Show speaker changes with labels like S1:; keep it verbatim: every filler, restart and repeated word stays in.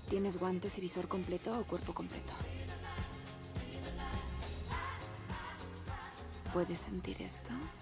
S1: ¿Tienes guantes y visor completo o cuerpo completo? ¿Puedes sentir esto?